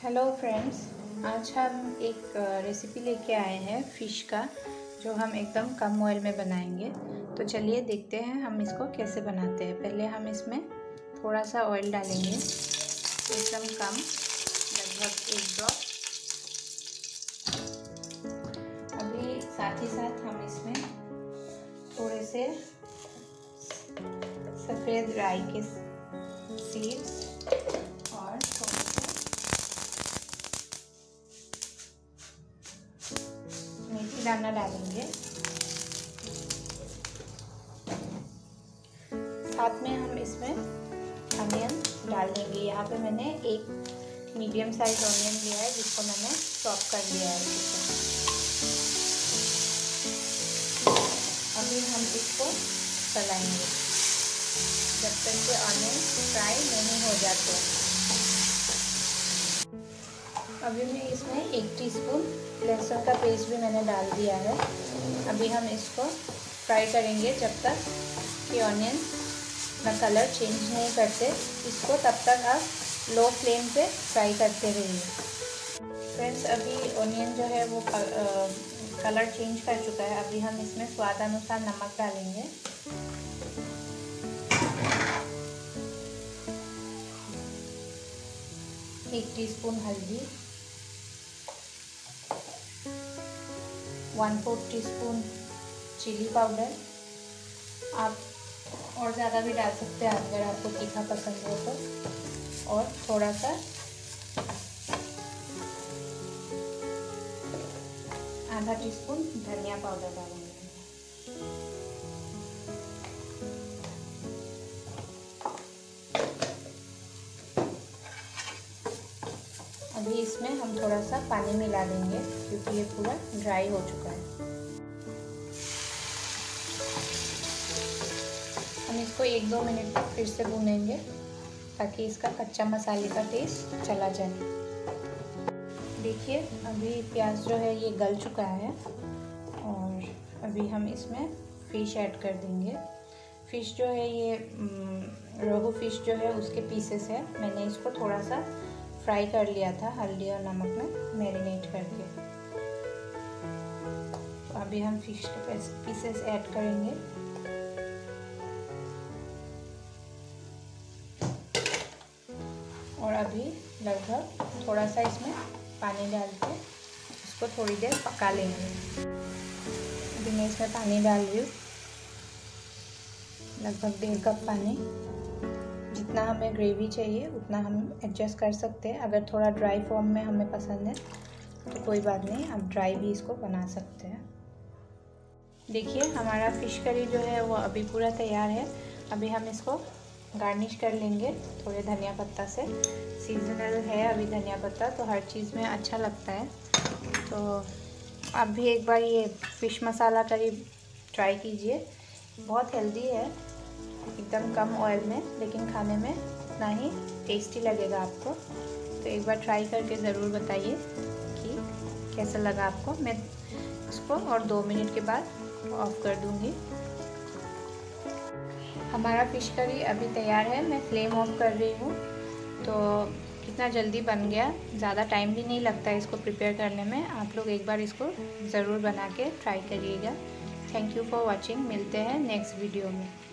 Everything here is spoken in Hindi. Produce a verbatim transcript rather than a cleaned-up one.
हेलो फ्रेंड्स, आज हम एक रेसिपी लेके आए हैं फ़िश का, जो हम एकदम कम ऑयल में बनाएंगे। तो चलिए देखते हैं हम इसको कैसे बनाते हैं। पहले हम इसमें थोड़ा सा ऑयल डालेंगे, एकदम कम, लगभग एक ड्रॉप। अभी साथ ही साथ हम इसमें थोड़े से सफ़ेद राई के सीड्स और थोड़े से मेथी दाना डालेंगे। साथ में हम इसमें अनियन डाल देंगे। यहाँ पे मैंने एक मीडियम साइज ऑनियन लिया है, जिसको मैंने चॉप कर लिया है। अभी हम इसको चलाएंगे जब तक कि ऑनियन फ्राई नहीं हो जाते। अभी मैं इसमें एक टीस्पून लहसुन का पेस्ट भी मैंने डाल दिया है। अभी हम इसको फ्राई करेंगे जब तक कि ऑनियन का कलर चेंज नहीं करते। इसको तब तक आप लो फ्लेम पे फ्राई करते रहिए। फ्रेंड्स, अभी ऑनियन जो है वो कलर चेंज कर चुका है। अभी हम इसमें स्वाद अनुसार नमक डालेंगे। एक टीस्पून हल्दी, one fourth teaspoon chilli powder. आप और ज़्यादा भी डाल सकते हैं अगर आपको तीखा पसंद हो तो। और थोड़ा सा आधा टीस्पून धनिया पाउडर डालेंगे। अभी इसमें हम थोड़ा सा पानी मिला देंगे, क्योंकि ये पूरा ड्राई हो चुका है। हम इसको एक दो मिनट तक फिर से भूनेंगे, ताकि इसका कच्चा मसाले का टेस्ट चला जाए। देखिए, अभी प्याज जो है ये गल चुका है, और अभी हम इसमें फ़िश ऐड कर देंगे। फ़िश जो है ये रोहू फ़िश जो है उसके पीसेस है। मैंने इसको थोड़ा सा फ्राई कर लिया था हल्दी और नमक में मैरिनेट करके। तो अभी हम फ़िश के पीसेस ऐड करेंगे। और अभी लगभग थोड़ा सा इसमें पानी डाल के इसको थोड़ी देर पका लेंगे। अभी मैं इसमें पानी डाल रही हूँ, लगभग डेढ़ कप पानी। जितना हमें ग्रेवी चाहिए उतना हम एडजस्ट कर सकते हैं। अगर थोड़ा ड्राई फॉर्म में हमें पसंद है तो कोई बात नहीं, आप ड्राई भी इसको बना सकते हैं। देखिए, हमारा फ़िश करी जो है वो अभी पूरा तैयार है। अभी हम इसको गार्निश कर लेंगे थोड़े धनिया पत्ता से। सीजनल है अभी धनिया पत्ता, तो हर चीज़ में अच्छा लगता है। तो आप भी एक बार ये फ़िश मसाला करी ट्राई कीजिए। बहुत हेल्दी है, एकदम कम ऑयल में, लेकिन खाने में उतना ही टेस्टी लगेगा आपको। तो एक बार ट्राई करके ज़रूर बताइए कि कैसा लगा आपको। मैं इसको और दो मिनट के बाद ऑफ कर दूँगी। हमारा फ़िश करी अभी तैयार है। मैं फ्लेम ऑफ कर रही हूँ। तो कितना जल्दी बन गया, ज़्यादा टाइम भी नहीं लगता है इसको प्रिपेयर करने में। आप लोग एक बार इसको ज़रूर बना के ट्राई करिएगा। Thank you for watching. मिलते हैं नेक्स्ट वीडियो में।